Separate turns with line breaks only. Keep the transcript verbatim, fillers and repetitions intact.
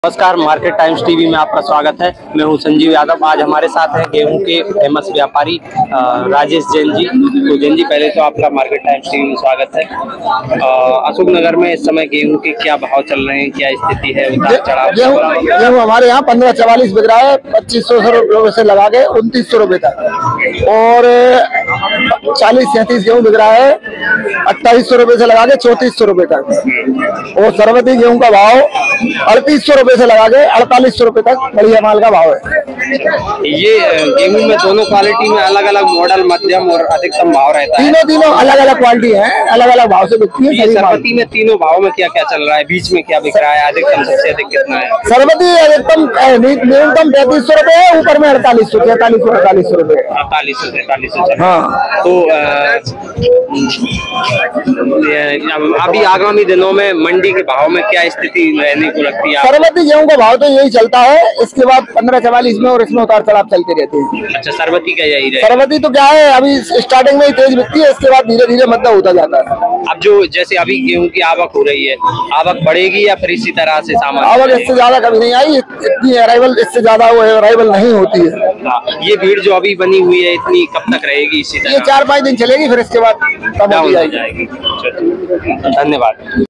नमस्कार, market times TV में आपका स्वागत है। मैं हूं संजीव यादव। आज हमारे साथ हैं गेहूं के फेमस व्यापारी राजेश जैन जी। तो जैन जी, पहले तो आपका मार्केट टाइम्स टीवी में स्वागत है। अशोकनगर में इस समय गेहूं के क्या भाव चल रहे हैं, क्या स्थिति है, उतार चढ़ाव?
गेहूँ हमारे यहाँ पंद्रह चवालीस बिक रहा है, पच्चीस सौ रुपये से लगा के उनतीस सौ रुपये तक, और चालीस सैंतीस गेहूँ बिक रहा है अट्ठाईस सौ रुपये से लगा के चौंतीस सौ रुपये तक, और सरबती गेहूँ का भाव अड़तीस सौ रुपये से लगा के अड़तालीस सौ रुपये तक बढ़िया माल का भाव है।
ये गेहूं में दोनों क्वालिटी में अलग अलग मॉडल, मध्यम और अधिकतम भाव रहता है।
तीनों तीनों अलग अलग क्वालिटी है, अलग अलग भाव से बिकती है।
सरबती में तीनों भाव में क्या क्या चल रहा है, बीच में क्या बिक रहा है, अधिकतम सबसे अधिक कितना है?
सरबती अधिकतम न्यूनतम पैंतीस सौ रुपये है, ऊपर में अड़तालीस सौ तैतालीस सौ अड़तालीस सौ रुपये
अड़तालीस सौ तैतालीस सौ।
हाँ,
तो अभी आगामी दिनों में मंडी के भाव में क्या स्थिति रहने को लगती है?
सरबती गेहूं का भाव तो यही चलता है, इसके बाद पंद्रह चवालीस में, और इसमें उतार चढ़ाव चलते रहते हैं।
अच्छा, सरबती का यही रहे?
सरबती तो क्या है, अभी स्टार्टिंग में ही तेज बिकती है, इसके बाद धीरे धीरे मतलब होता जाता है।
अब जो जैसे अभी गेहूं की आवक हो रही है, आवक बढ़ेगी या फिर इसी तरह से सामान?
आवक इससे ज्यादा कभी नहीं आई, इतनी अराइवल इससे ज्यादा वो अराइवल नहीं होती है।
ये भीड़ जो अभी बनी हुई है, इतनी कब तक रहेगी इसी तरह?
ये चार पाँच दिन चलेगी, फिर इसके बाद कम हो जाएगी।
धन्यवाद।